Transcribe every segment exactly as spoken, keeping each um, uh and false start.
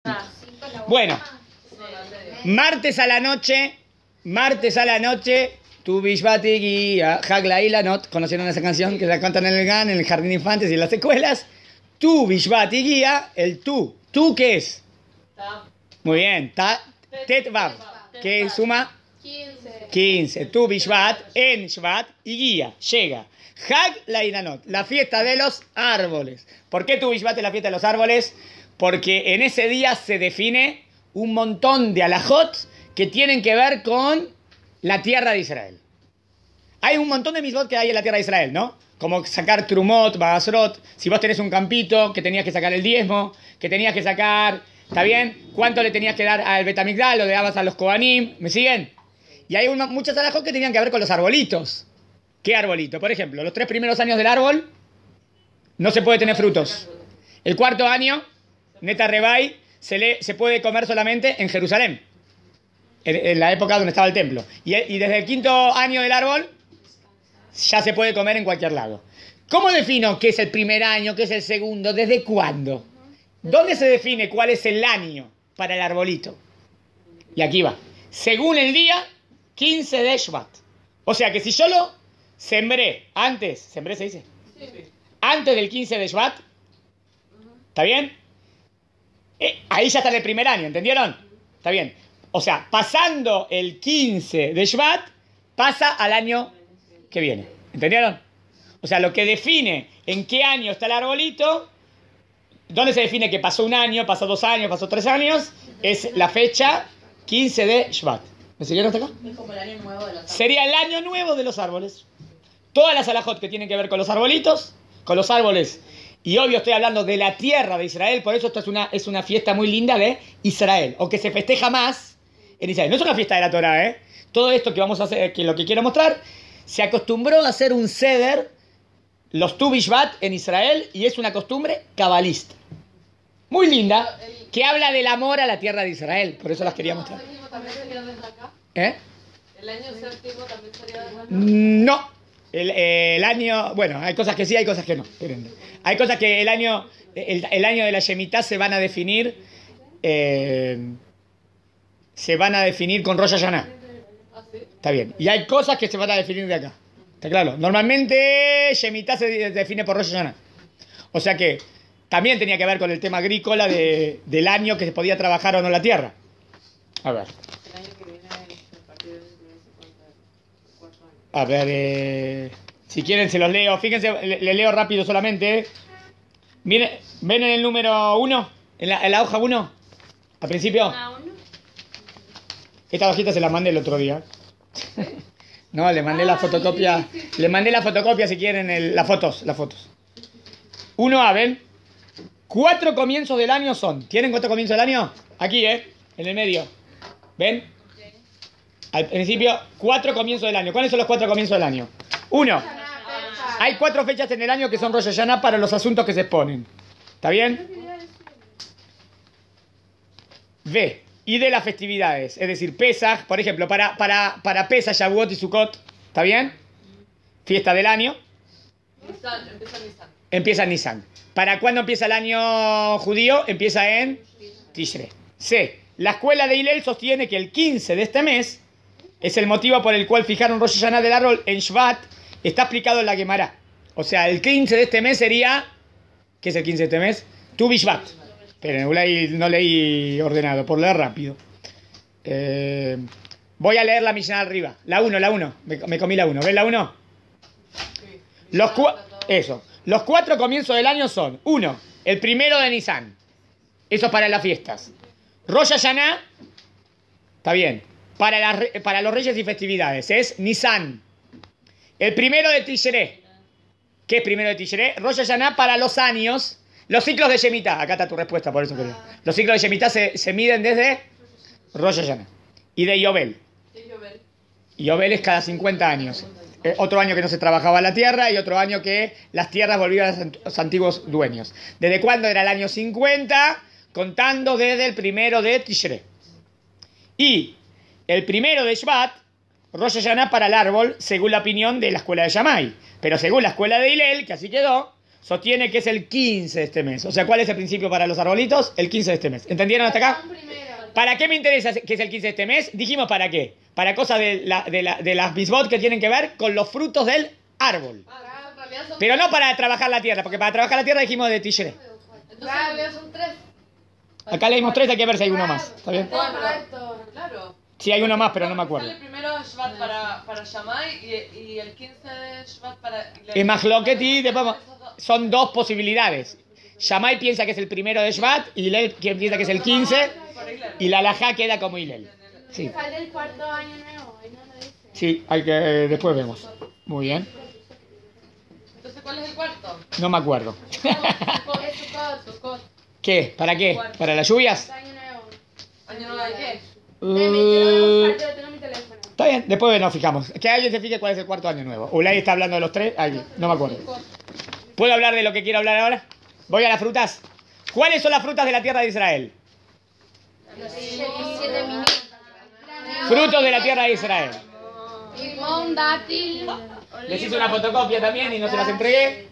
Bueno, martes a la noche, martes a la noche, tu Bishvati guía, Hagla y Lanot, conocieron esa canción que la cantan en el G A N, en el Jardín de Infantes y en las escuelas. Tu Bishvati guía, el tú. ¿Tú qué es? Muy bien, ta, tet vav, que suma quince. Tu Bishvat, en Shvat y guía, llega. Hag la Ilanot, la fiesta de los árboles. ¿Por qué tu Bishvat es la fiesta de los árboles? Porque en ese día se define un montón de alajot que tienen que ver con la tierra de Israel. Hay un montón de misbot que hay en la tierra de Israel, ¿no? Como sacar trumot, bagasrot. Si vos tenés un campito, que tenías que sacar el diezmo, que tenías que sacar, ¿está bien? ¿Cuánto le tenías que dar al Betamigdal o le dabas a los Kohanim? ¿Me siguen? Y hay una, muchos alajot que tenían que ver con los arbolitos. ¿Qué arbolito? Por ejemplo, los tres primeros años del árbol no se puede tener frutos. El cuarto año, Neta Rebai, se, le, se puede comer solamente en Jerusalén, en, en la época donde estaba el templo. Y, y desde el quinto año del árbol ya se puede comer en cualquier lado. ¿Cómo defino qué es el primer año, qué es el segundo, desde cuándo? ¿Dónde se define cuál es el año para el arbolito? Y aquí va. Según el día quince de Shvat. O sea que si yo lo sembré antes, ¿sembré se dice? Sí. Antes del quince de Shvat, ¿está bien? Eh, ahí ya está en el primer año, ¿entendieron? Está bien. O sea, pasando el quince de Shvat, pasa al año que viene. ¿Entendieron? O sea, lo que define en qué año está el arbolito, ¿dónde se define que pasó un año, pasó dos años, pasó tres años? Es la fecha quince de Shvat. ¿Me siguieron hasta acá? Es como el año nuevo de los árboles. Sería el año nuevo de los árboles. Todas las alajot que tienen que ver con los arbolitos, con los árboles. Y obvio estoy hablando de la tierra de Israel, por eso esto es una, es una fiesta muy linda de Israel, o que se festeja más en Israel. No es una fiesta de la Torah, ¿eh? Todo esto que vamos a hacer, que lo que quiero mostrar, se acostumbró a hacer un seder, los Tu Bishvat en Israel, y es una costumbre cabalista. Muy linda, que habla del amor a la tierra de Israel, por eso las quería mostrar. ¿Eh? ¿El año séptimo también sería desde acá? No. El, el año, bueno, hay cosas que sí, hay cosas que no. Hay cosas que el año, el, el año de la Shemitah se van a definir, eh, se van a definir con Rosh Hashanah. Está bien. Y hay cosas que se van a definir de acá. ¿Está claro? Normalmente Shemitah se define por Rosh Hashanah. O sea que también tenía que ver con el tema agrícola de, del año que se podía trabajar o no la tierra. A ver. A ver, eh, si quieren se los leo. Fíjense, le, le leo rápido solamente. Miren, ¿ven en el número uno? ¿En la, en la hoja uno? ¿Al principio? Esta hojita se la mandé el otro día. No, le mandé la fotocopia. Le mandé la fotocopia si quieren, el, las fotos, las fotos. uno A, ¿ven? Cuatro comienzos del año son. ¿Tienen cuatro comienzos del año? Aquí, ¿eh? En el medio. ¿Ven? Al principio, cuatro comienzos del año. ¿Cuáles son los cuatro comienzos del año? Uno. Hay cuatro fechas en el año que son Rosh Hashanah para los asuntos que se exponen. ¿Está bien? B. Y de las festividades. Es decir, Pesaj, por ejemplo, para, para, para Pesaj, Shavuot y Sukkot. ¿Está bien? Fiesta del año. Nisan, empieza Nisan. Empieza Nisan. ¿Para cuándo empieza el año judío? Empieza en Tishrei. C. La escuela de Hillel sostiene que el quince de este mes es el motivo por el cual fijaron Rosh Hashanah del árbol en Shvat. Está explicado en la Gemara. O sea, el quince de este mes sería... ¿Qué es el quince de este mes? Tu Bishvat. Pero no leí, no leí ordenado, por leer rápido. Eh, voy a leer la Mishnah arriba. La uno, la uno. Me, me comí la uno. ¿Ves la uno? Los Eso. Los cuatro comienzos del año son... Uno, el primero de Nisan. Eso es para las fiestas. Rosh Hashanah. Está bien. Para, las, para los reyes y festividades. Es Nisan. El primero de Tishrei. ¿Qué es primero de Tishrei? Rosh Hashanah para los años. Los ciclos de Shemitah. Acá está tu respuesta, por eso quería. Los ciclos de Shemitah se, se miden desde Rosh Hashanah. Y de Yobel. Yobel es cada cincuenta años. Eh, otro año que no se trabajaba la tierra y otro año que las tierras volvían a los antiguos dueños. ¿Desde cuándo era el año cincuenta? Contando desde el primero de Tishrei. Y el primero de Shvat, Rosh Hashanah para el árbol, según la opinión de la escuela de Shammai. Pero según la escuela de Hillel, que así quedó, sostiene que es el quince de este mes. O sea, ¿cuál es el principio para los arbolitos? El quince de este mes. ¿Entendieron hasta acá? ¿Para qué me interesa que es el quince de este mes? Dijimos para qué. Para cosas de, la, de, la, de las bisbot que tienen que ver con los frutos del árbol. Pero no para trabajar la tierra, porque para trabajar la tierra dijimos de Tishrei. Entonces son tres. Acá leímos tres, hay que ver si hay uno más. ¿Está bien? Claro. Sí, hay uno más, pero no me acuerdo. Sale primero Shvat para, para Shammai y, y el quince de Shvat para... Es más Mahloket y después son dos posibilidades. Shammai piensa que es el primero de Shvat y Hillel piensa que es el quince y la halajá queda como Hillel. Sí. Falta el cuarto año nuevo, ahí no lo dice. Sí, hay que eh, después vemos. Muy bien. Entonces, ¿cuál es el cuarto? No me acuerdo. Es Sukkot. Sukkot. ¿Qué? ¿Para qué? ¿Para las lluvias? Año nuevo. ¿Año nuevo de qué? Déjame, te lo voy a buscar, yo tengo mi teléfono. Está bien, después nos fijamos. Que alguien se fije cuál es el cuarto año nuevo. Ulay está hablando de los tres, alguien, no me acuerdo. ¿Puedo hablar de lo que quiero hablar ahora? Voy a las frutas. ¿Cuáles son las frutas de la tierra de Israel? Los siete minutos. Frutos de la tierra de Israel. Limón, dátil. Les hice una fotocopia también y no se las entregué.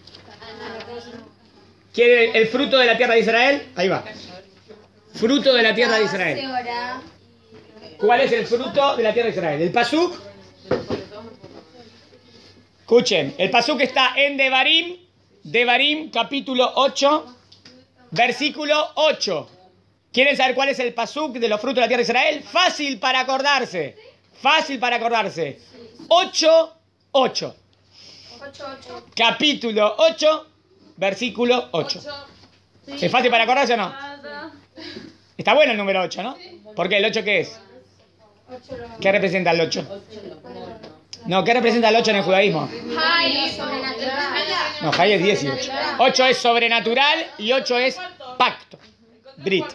¿Quiere el fruto de la tierra de Israel? Ahí va. Fruto de la tierra de Israel. ¿Cuál es el fruto de la tierra de Israel? El pasuk. Escuchen, el pasuk está en Devarim, Devarim capítulo ocho, versículo ocho. ¿Quieren saber cuál es el pasuk de los frutos de la tierra de Israel? Fácil para acordarse. Fácil para acordarse. ocho, ocho. Capítulo ocho, versículo ocho. ¿Es fácil para acordarse o no? Está bueno el número ocho, ¿no? ¿Por qué? ¿El ocho qué es? ¿Qué representa el ocho? No, ¿qué representa el ocho en el judaísmo? Jai, sobrenatural. No, Jai es dieciocho. ocho es sobrenatural y ocho es pacto. Brit.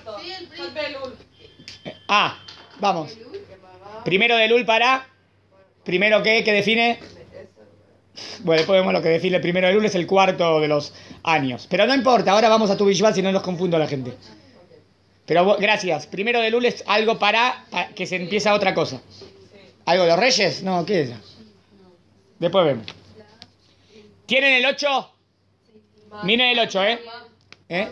Ah, vamos. Primero de Lul para... ¿Primero qué? ¿Qué define? Bueno, después vemos lo que define el primero de Lul, es el cuarto de los años. Pero no importa, ahora vamos a tu Bishvat si no nos confundo a la gente. Pero gracias. Primero de Lul es algo para, para que se empieza otra cosa. ¿Algo de los reyes? No, ¿qué es? Después vemos. ¿Tienen el ocho? Miren el ocho, ¿eh? ¿Eh?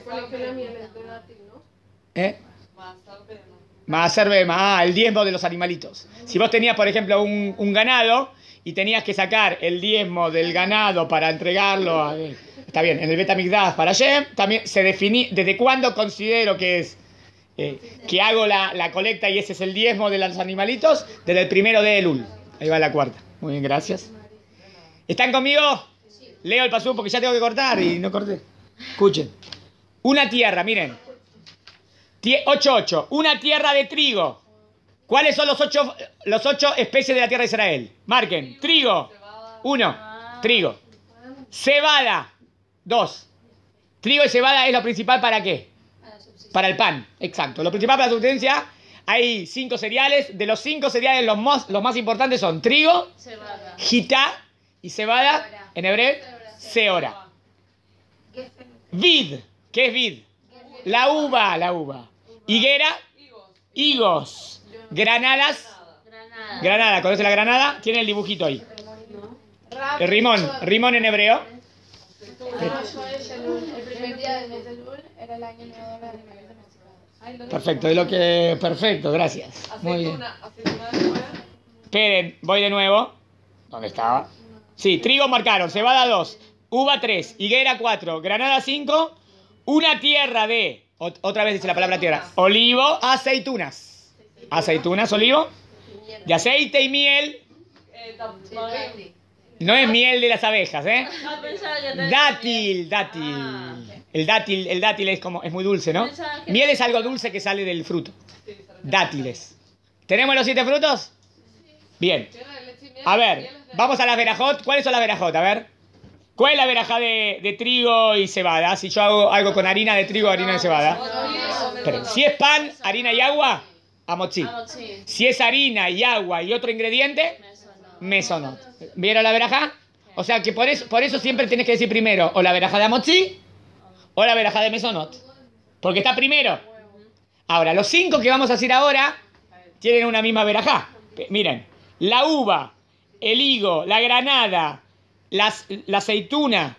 ¿Eh? Maaser Bema, ah, el diezmo de los animalitos. Si vos tenías, por ejemplo, un, un ganado y tenías que sacar el diezmo del ganado para entregarlo a... Está bien, en el Bet HaMikdash para Hashem, también se definí desde cuándo considero que es eh, que hago la, la colecta y ese es el diezmo de los animalitos, desde el primero de Elul. Ahí va la cuarta. Muy bien, gracias. ¿Están conmigo? Leo el pasú porque ya tengo que cortar y no corté. Escuchen. Una tierra, miren. ocho ocho. Una tierra de trigo. ¿Cuáles son los ocho, los ocho especies de la tierra de Israel? Marquen. Trigo. Uno. Trigo. Cebada. Dos. Trigo y cebada es lo principal para qué? Para el pan. Exacto. Lo principal para la subsistencia. Hay cinco cereales. De los cinco cereales los más, los más importantes son trigo, jitá y cebada. En hebreo, seora. Vid. ¿Qué es vid? La uva. La uva. Higuera. Higos. Granadas. Granada. ¿Conoce la granada? Tiene el dibujito ahí. El rimón. Rimón en hebreo. El primer día del mes de Lul era el año nuevo de la animales domesticados. Perfecto, de lo que... Perfecto, gracias. Muy bien. Esperen, voy de nuevo. ¿Dónde estaba? Sí, trigo marcaron, cebada dos, uva tres, higuera cuatro, granada cinco, una tierra de... Otra vez dice la palabra tierra. Olivo, aceitunas. Aceitunas, olivo. De aceite y miel. No es miel de las abejas, ¿eh? Dátil, dátil. El dátil, el dátil es como, es muy dulce, ¿no? Miel es algo dulce que sale del fruto. Dátiles. ¿Tenemos los siete frutos? Bien. A ver, vamos a las verajot. ¿Cuáles son las verajot? A ver. ¿Cuál es la verajá de, de trigo y cebada? Si yo hago algo con harina de trigo, harina de cebada. Pero, si es pan, harina y agua, amotzi. Si es harina y agua y otro ingrediente, mesonot. ¿Vieron la verajá? O sea que por eso, por eso siempre tienes que decir primero o la verajá de amotzi o la verajá de mesonot. Porque está primero. Ahora, los cinco que vamos a decir ahora tienen una misma verajá. Miren, la uva, el higo, la granada, las, la aceituna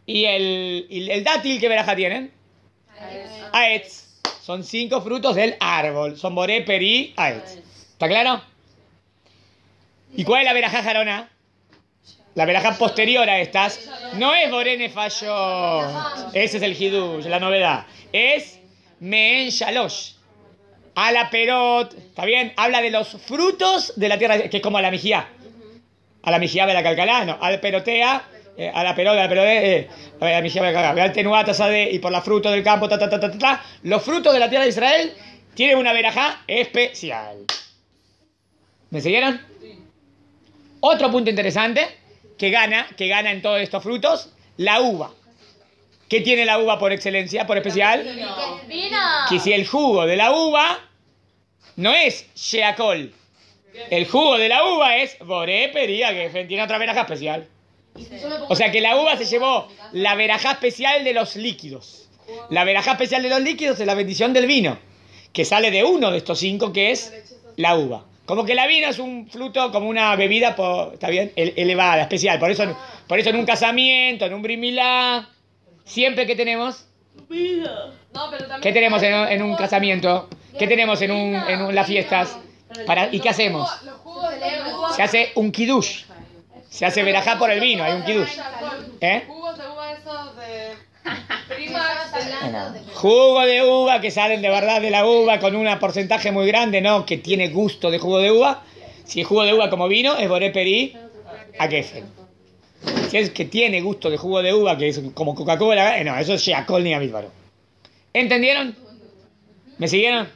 ¿Y el, y el dátil qué verajá tienen? Aetz. Son cinco frutos del árbol. Son boré, perí, aetz. ¿Está claro? ¿Y cuál es la verajá jarona? La verajá posterior a estas. No es boré nefayot. Ese es el hidush, la novedad. Es meen shalosh. A la perot. ¿Está bien? Habla de los frutos de la tierra, que es como a la mijía. A la mijía de la calcalá, no. Al perotea. Eh, a la pelota, a la pelota, eh, a la mijía de la calcalá. Al tenuata, sade, y por la fruta del campo, ta, ta, ta, ta, ta, ta. Los frutos de la tierra de Israel tienen una verajá especial. ¿Me siguieron? Otro punto interesante que gana, que gana en todos estos frutos, la uva. ¿Qué tiene la uva por excelencia, por especial? Vino. Vino. Que si el jugo de la uva no es sheakol, el jugo de la uva es boré pería, que tiene otra verajá especial. O sea que la uva se llevó la verajá especial de los líquidos. La verajá especial de los líquidos es la bendición del vino, que sale de uno de estos cinco, que es la uva. Como que la vino es un fruto, como una bebida, por, está bien, elevada, especial. Por eso, por eso en un casamiento, en un brimilá, siempre que tenemos... No, pero también ¿Qué tenemos en, en un casamiento? ¿Qué tenemos en, un, en un- las fiestas? Para, ¿Y qué hacemos? los jugos de uva. Se hace un kiddush. Se hace verajá por el vino, hay un kiddush. ¿Eh? Jugos de uva esos de primas de Jugo de uva que salen de verdad de la uva con un porcentaje muy grande, ¿no? Que tiene gusto de jugo de uva. Si es jugo de uva como vino, es boré perí a kefen. Si es que tiene gusto de jugo de uva, que es como Coca-Cola, eh, no, eso es sheakol ni amíbaro. ¿Entendieron? ¿Me siguieron?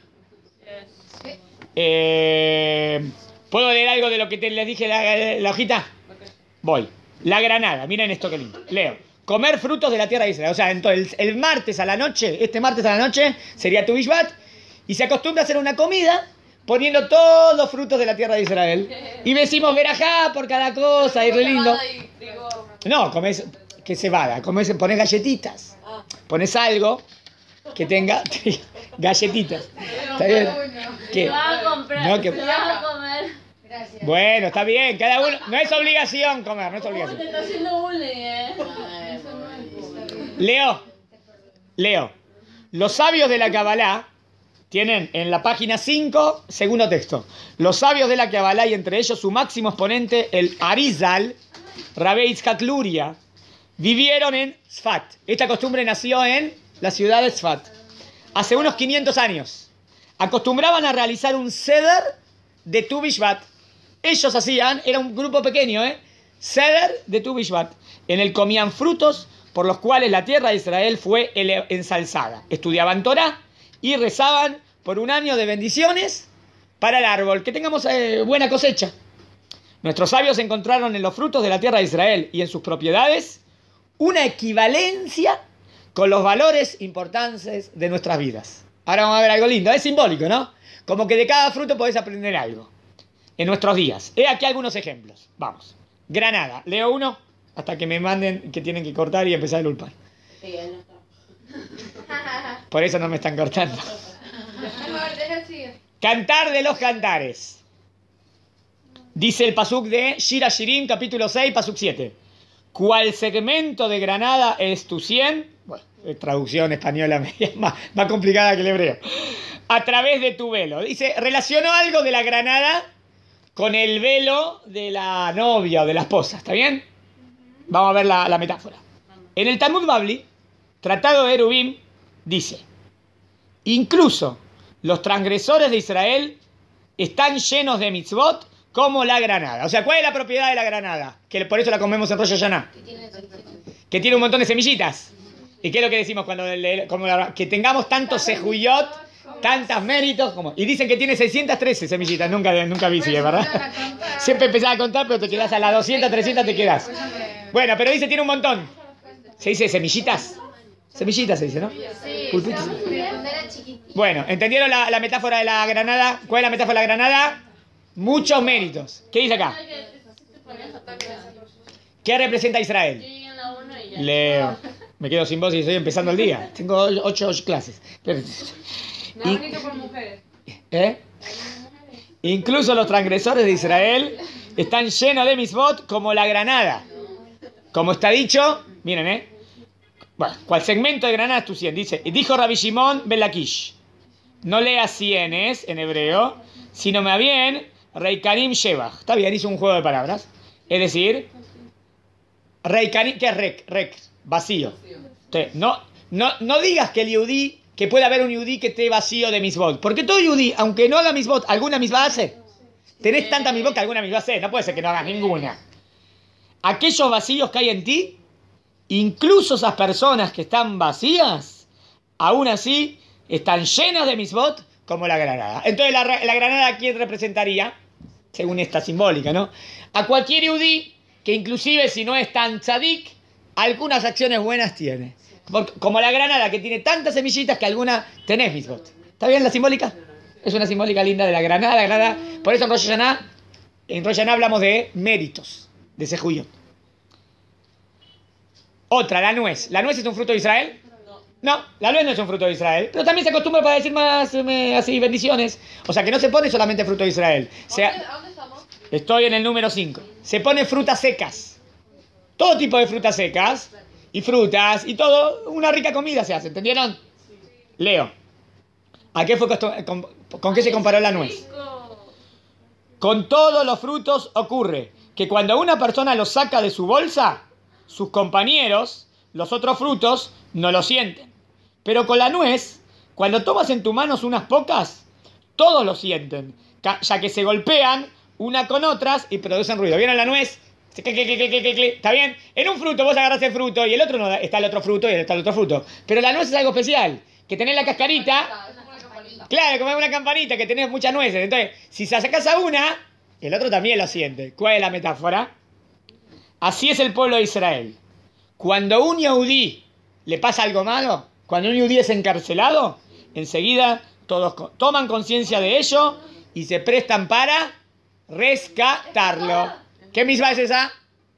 Eh, ¿Puedo leer algo de lo que te, les dije la, la hojita? Voy. La granada, miren esto que lindo. Leo. Comer frutos de la tierra de Israel. O sea, entonces el, el martes a la noche, este martes a la noche, sería tu Bishvat, y se acostumbra a hacer una comida poniendo todos los frutos de la tierra de Israel. Y decimos verajá por cada cosa, y re lindo. No, comes, que cebada, comes, pones galletitas. Pones algo que tenga galletitas. ¿Está bien? ¿Qué? Se va a comprar, No, que- se va a comer. Gracias. Bueno, está bien, cada uno. No es obligación comer, no es Uy, te obligación. está haciendo bullying, eh. Leo, Leo. Los sabios de la Kabbalah tienen en la página cinco, segundo texto. Los sabios de la Kabbalah y entre ellos su máximo exponente, el Arizal, Rabbi Yitzhak Luria, vivieron en Sfat. Esta costumbre nació en la ciudad de Sfat. Hace unos quinientos años. Acostumbraban a realizar un seder de Tu Bishvat. Ellos hacían, era un grupo pequeño, ¿eh? Seder de Tu Bishvat, en el comían frutos por los cuales la tierra de Israel fue ele- ensalzada. Estudiaban Torah y rezaban por un año de bendiciones para el árbol, que tengamos eh, buena cosecha. Nuestros sabios encontraron en los frutos de la tierra de Israel y en sus propiedades una equivalencia con los valores importantes de nuestras vidas. Ahora vamos a ver algo lindo, es simbólico, ¿no? Como que de cada fruto podés aprender algo en nuestros días. He aquí algunos ejemplos. Vamos. Granada. Leo uno hasta que me manden que tienen que cortar y empezar el ulpan. Por eso no me están cortando. Mejor, deja así. Cantar de los cantares. Dice el pasuk de Shira Shirim, capítulo seis, pasuk siete. ¿Cuál segmento de Granada es tu cien? Bueno, es traducción española media, más, más complicada que el hebreo. A través de tu velo. Dice, relacionó algo de la granada con el velo de la novia o de la esposa. ¿Está bien? Vamos a ver la, la metáfora. En el Talmud Babli, Tratado de Erubim, dice, incluso los transgresores de Israel están llenos de mitzvot como la granada. O sea, ¿cuál es la propiedad de la granada? Que por eso la comemos en Rosh Hashanah. Que tiene un montón de semillitas. ¿Y qué es lo que decimos cuando le, como la- que tengamos tantos sejuyot, tantos méritos? Como, y dicen que tiene seiscientas trece semillitas. Nunca, nunca vi, si es verdad. Siempre empezaba a contar, pero te quedás a las doscientas, trescientas te quedás. Bueno, pero dice tiene un montón. ¿Se dice semillitas? Semillitas se dice, ¿no? Sí, Pulpitos. cuando era chiquitita. Bueno, ¿entendieron la, la metáfora de la granada? ¿Cuál es la metáfora de la granada? Muchos méritos. ¿Qué dice acá? ¿Qué representa a Yo Israel? llegué en la uno y ya. Leo. Me quedo sin voz y estoy empezando el día. Tengo ocho, ocho clases. Nada bonito por mujeres. ¿Eh? Incluso los transgresores de Israel están llenos de misbot como la granada. Como está dicho, miren, ¿eh? Bueno, ¿cuál segmento de granadas tú cien? Dice, dijo Rabbi Shimon ben Lakish, no leas cienes en hebreo, sino más bien Reikanim Shevach. Está bien, hizo un juego de palabras. Es decir, Reikanim, ¿qué es rek? Rek, vacío. Entonces, no, no, no digas que el yudí, que puede haber un yudí que esté vacío de misbot. Porque todo yudí, aunque no haga misbot, ¿alguna misbah hace? Tenés tanta misbot que alguna misbah hace. No puede ser que no hagas ninguna. Aquellos vacíos que hay en ti, incluso esas personas que están vacías, aún así están llenas de misbot como la granada. Entonces la, la granada, ¿a quién representaría? Según esta simbólica, ¿no? A cualquier yudí que inclusive si no es tan tzadik, algunas acciones buenas tiene. Como la granada que tiene tantas semillitas que alguna tenés misbot. ¿Está bien la simbólica? Es una simbólica linda de la granada. La granada. Por eso en Rosh Hashanah, en Rosh Hashanah hablamos de méritos de ese judío. Otra, la nuez. ¿La nuez es un fruto de Israel? No, la nuez no es un fruto de Israel. Pero también se acostumbra para decir más eh, así bendiciones. O sea que no se pone solamente fruto de Israel. Se, ¿A dónde estamos? estoy en el número cinco. Se pone frutas secas. Todo tipo de frutas secas. Y frutas. Y todo. Una rica comida se hace. ¿Entendieron? Leo. ¿A qué fue costu- con, ¿Con qué se comparó la nuez? Con todos los frutos ocurre que cuando una persona los saca de su bolsa, sus compañeros, los otros frutos, no lo sienten. Pero con la nuez, cuando tomas en tus manos unas pocas, todos lo sienten, ya que se golpean una con otras y producen ruido. ¿Vieron la nuez? ¿Está bien? En un fruto vos agarrás el fruto y el otro no, está el otro fruto y está el otro fruto. Pero la nuez es algo especial, que tenés la cascarita. Claro, como una campanita, que tenés muchas nueces. Entonces, si se sacás a una, el otro también lo siente. ¿Cuál es la metáfora? Así es el pueblo de Israel. Cuando un yehudí le pasa algo malo, cuando un yehudí es encarcelado, enseguida todos toman conciencia de ello y se prestan para rescatarlo. ¿Qué misma es esa?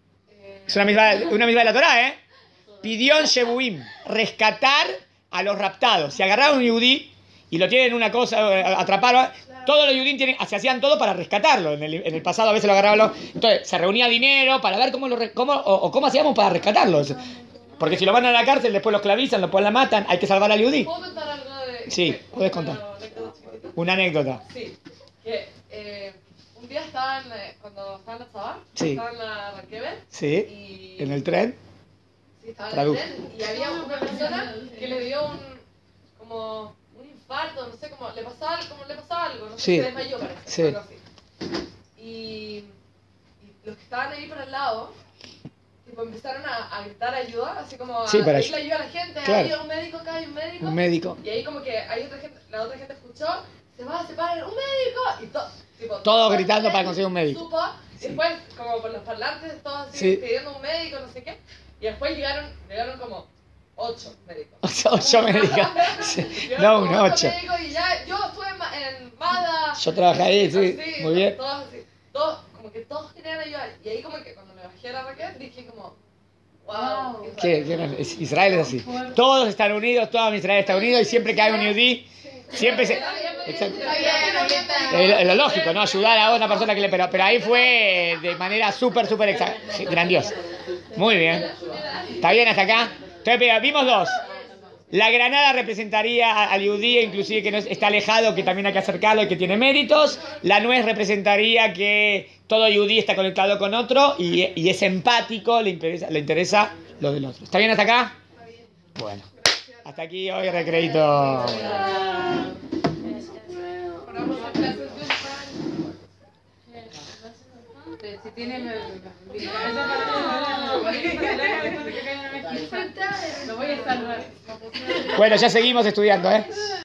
Es una misma, una misma de la Torá, ¿eh? Pidión Shebuim, rescatar a los raptados. Si agarraron un yehudí y lo tienen una cosa, atraparon, todos los yudín tienen, se hacían todo para rescatarlo. En el, en el pasado a veces lo agarraban los, entonces se reunía dinero para ver cómo lo cómo, o, o cómo hacíamos para rescatarlos. Porque si lo van a la cárcel, después los clavizan, después la matan, hay que salvar al yudí. ¿Puedo contar algo de...? Sí, puedes contar. Una anécdota. Sí, que eh, un día estaban, eh, cuando estaban en la Tzabá, Sí. estaban en la Raquel, Sí, y... en el tren. Sí, estaban Traduz. en el tren, y había una persona que le dio un, como, un infarto, no sé, como le pasaba, como le pasaba algo, no sé, Sí. se desmayó parece, Sí. algo así. Y, y los que estaban ahí por el lado, tipo, empezaron a, a gritar ayuda, así como a Sí, para pedirle ayuda a la gente, claro. hay un médico acá, hay un médico. Un médico. Y ahí como que hay otra gente, la otra gente escuchó, se va, se para, un médico, y to, tipo, Todos gritando para conseguir un médico. Supo, después como por los parlantes, todos así Sí. pidiendo un médico, no sé qué, y después llegaron, llegaron como ocho médicos. Ocho médicos. Sí. Llegaron No, como un ocho. médicos y ya, yo estuve en, Ma- en Mada. Yo trabajé ahí, sí, así, muy bien. Todos así, todos, como que todos querían ayudar, y ahí como que cuando me bajé a la Raquel dije como, wow, Wow. ¿Qué, qué, es- Israel es así. Todos están unidos, todo Israel está unido y siempre que hay un yudí, siempre se... Exacto. Es lo- es lo lógico, ¿no? Ayudar a una persona que le... Pero, pero ahí fue de manera súper, súper exa- sí, grandiosa. Muy bien. ¿Está bien hasta acá? Entonces, mira, vimos dos. La granada representaría a- al yudí, inclusive que no es- está alejado, que también hay que acercarlo y que tiene méritos. La nuez representaría que todo yudí está conectado con otro y, y es empático, le interesa, le interesa lo del otro. ¿Está bien hasta acá? Bueno. Hasta aquí hoy recreito. Si tienen Bueno, ya seguimos estudiando, ¿eh?